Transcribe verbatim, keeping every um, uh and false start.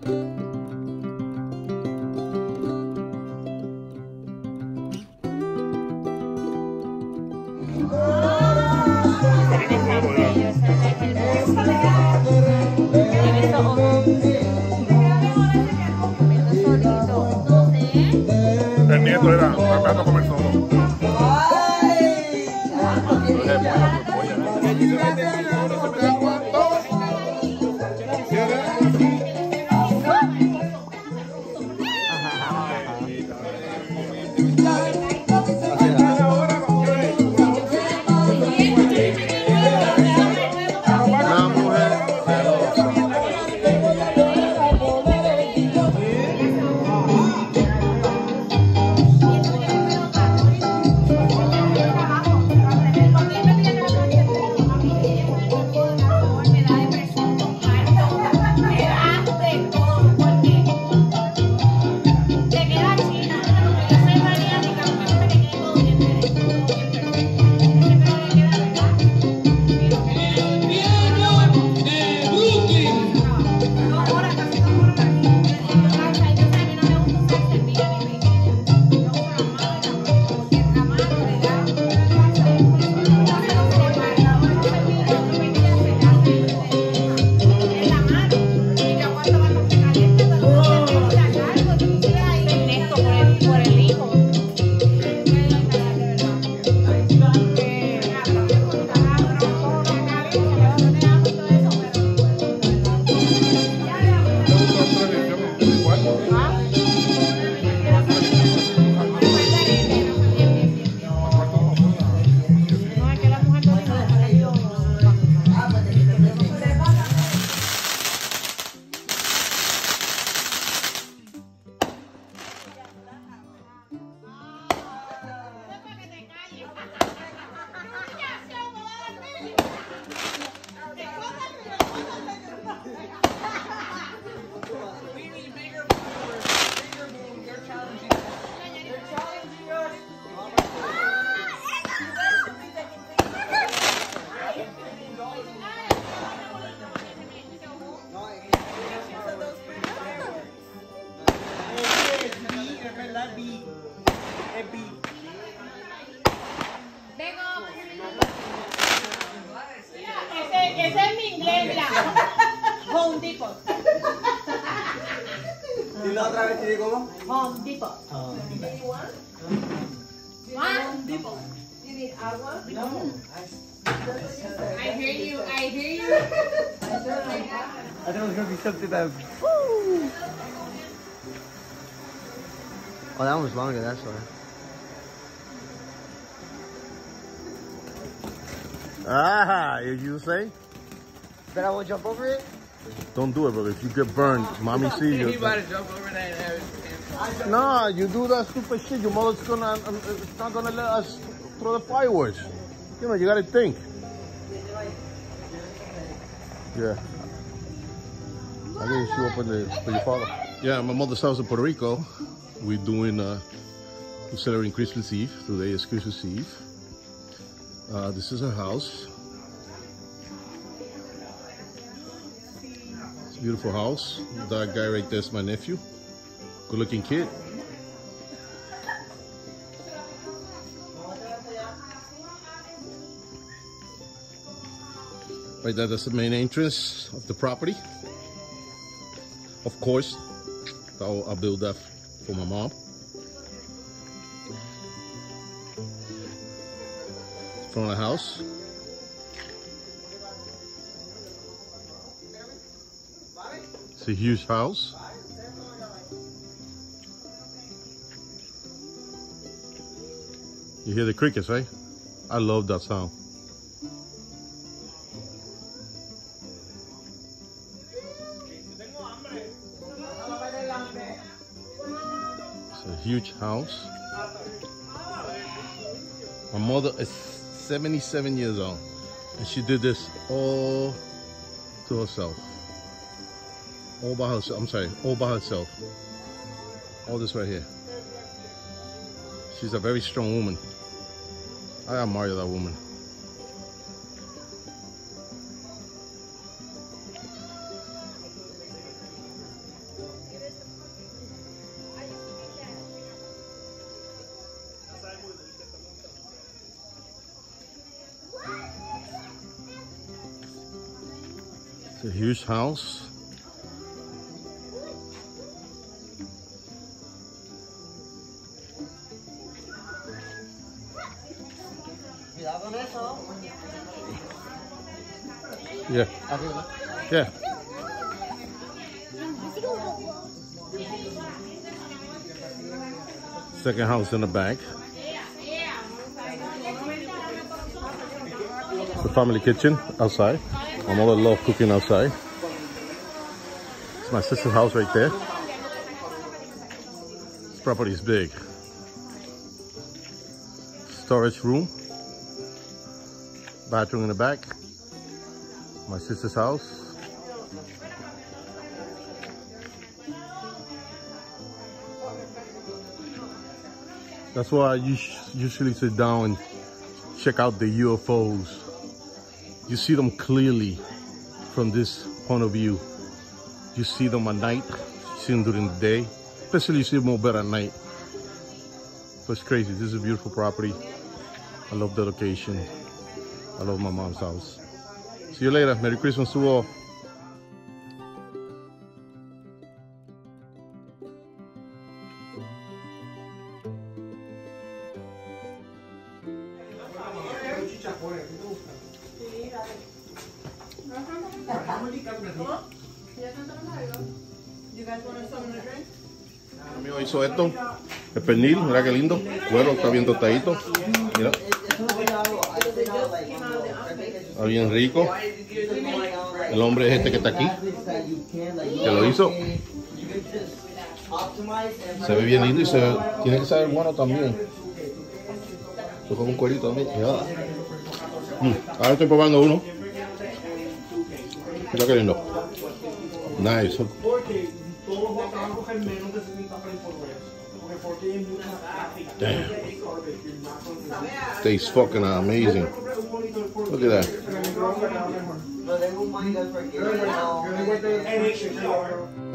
El nieto era tratando de comer solo. Ese, ese es mi inglés, mira. Home Depot. ¿Y la otra vez te cómo? Home Depot. Home Depot. Home Depot. You need agua? No. I hear you, I hear you. I thought it was going to be something that... Oh, that one was longer, that's why. Ah, if you say? Then I won't jump over it? Don't do it, brother. If you get burned, mommy sees you. He about to jump over that and have his Nah, you do that stupid shit. Your mother's gonna, um, it's not gonna let us throw the fireworks. You know, you gotta think. Yeah. I didn't show up with, the, with your father. Yeah, my mother's house in Puerto Rico. We're doing, uh, we're celebrating Christmas Eve. Today is Christmas Eve. Uh, this is her house. It's a beautiful house. That guy right there is my nephew. Good looking kid. Right there, that's the main entrance of the property. Of course, I'll, I'll build that for my mom. Front of the house. It's a huge house. You hear the crickets, right? I love that sound. It's a huge house. My mother is seventy-seven years old, and she did this all to herself. All by herself. I'm sorry, all by herself. All this right here. She's a very strong woman. I admire that woman. It's a huge house. Yeah. Yeah. Second house in the back. The family kitchen outside. My mother loves cooking outside. It's my sister's house right there. This property is big. Storage room. Bathroom in the back. My sister's house. That's why I usually sit down and check out the U F Os. You see them clearly from this point of view. You see them at night, you see them during the day. Especially you see them more better at night. So it's crazy. This is a beautiful property. I love the location. I love my mom's house. See you later. Merry Christmas to all. You guys want something to drink? Mi amigo hizo esto, el pernil, mira qué lindo, cuero, está bien tostadito, mira, está bien rico. El hombre es este que está aquí, que lo hizo, se ve bien lindo y se, tiene que saber bueno también. Yo con un cuerito también, ya. Mm, ahora estoy probando uno, mira qué lindo, nice. Damn. Tastes fucking amazing. Look at that.